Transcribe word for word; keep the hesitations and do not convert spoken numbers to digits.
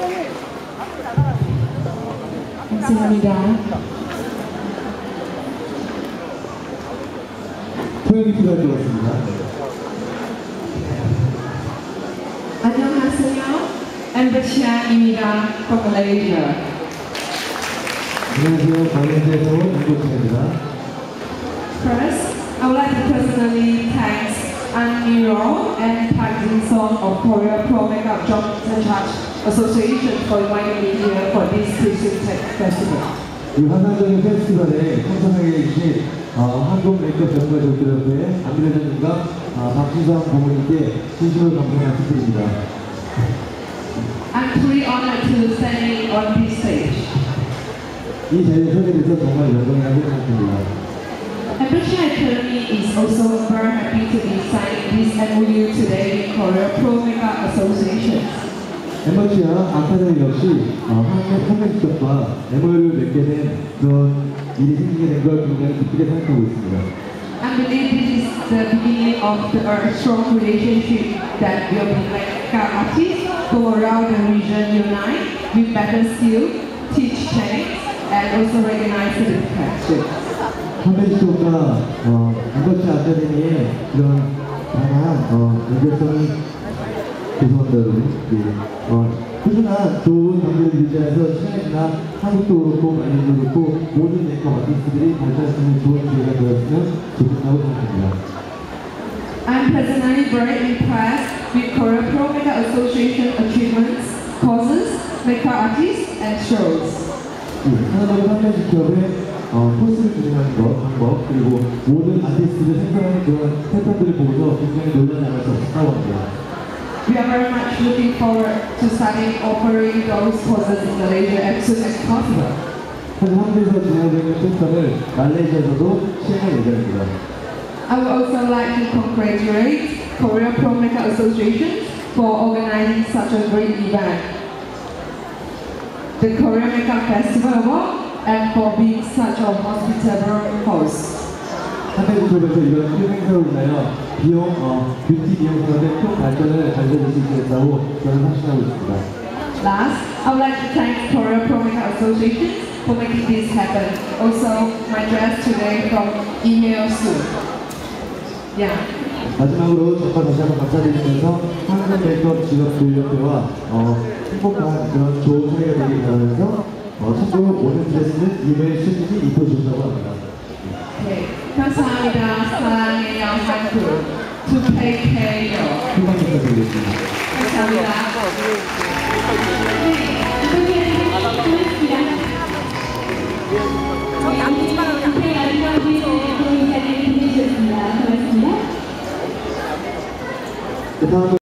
감사합니다. 토요일 필요할 것 같습니다. 안녕하세요. 엠버치아입니다. from Malaysia. 안녕하세요. 발렌시아에서 온 엠버치아입니다. First, I would like to personally thank Anmiro and Park Jin-sung of Korea Pro Makeup Johnson Touch Association for inviting me here for this Christian Tech Festival. 이 환상적인 페스티벌에 참석하게 해주신 어, 한국 메이크업 전문가족들한테 안미래전님과 어, 박진성 부모님께 진심으로 감사의 말씀 드립니다. I'm truly honored to stand on this stage. 이 자리에 서게 돼서 정말 영광이라고 생각합니다. Embrosia Academy is also very happy to be signing this M O U today with Korea Pro Makeup Association. 엠버치아 아카데미 역시 어, 한국학습과 엠오유를 맺게 된 그런 일이 생기게 된 걸 굉장히 기쁘게 생각하고 있습니다. I believe this is the beginning of the uh, strong relationship that will be makeup artists go around the region unite with better skill, teach change, and also recognize the differences. 한배지도가 어, 엠버치아 아카데미의 그런 다양한 어, 연결성이 죄송합니다 여러분. 예. 어, 꾸준한 좋은 관계를 유지해서 시간이 지나 한국도 그렇고 말리도 그렇고 모든 메이크업 아티스트들이 발전할 수 있는 좋은 기회가 되었으면 좋겠다고 생각합니다. I'm personally very impressed with Korea Pro Makeup Association achievements, courses, makeup artists, and shows. 예, 하나의 판매지 기업의 어, 코스를 진행하는 것, 방법, 그리고 모든 아티스트를 생산하는 그런 패턴들을 보고서 굉장히 놀라지 않을 수 없다고 합니다. We are very much looking forward to starting offering those courses in Malaysia as soon as possible. 사실 한국에서 진행되는 패턴을 말레이시아에서도 시행할 예정입니다. I would also like to congratulate Korea Pro Makeup Association for organizing such a great event, the Korea Makeup Festival Award, and for being such a hospitable host. 한배지 기업에서 이런 큰 행사로 인하여 비용, 어, 뷰티 비용 사업의 큰 발전을 가져올 수 있겠다고 저는 확신하고 있습니다. Last, I would like to thank Korea Pro Makeup Association for making this happen. Also, my dress today from Email Soon. Yeah. 마지막으로 정말 다시 한번 감사드리면서 한국 메이크업 직업교육협회와 어, 행복한 그런 좋은 사회가 되길 바라면서 어, 참고로 오늘 드레스는 이메일 수진이 입혀주셨다고 합니다. 네, 감사합니다. 사랑해요 한국. To take care. 희망 부탁드리겠습니다. 감사합니다. 저기 안 보지 마라 그냥. 다음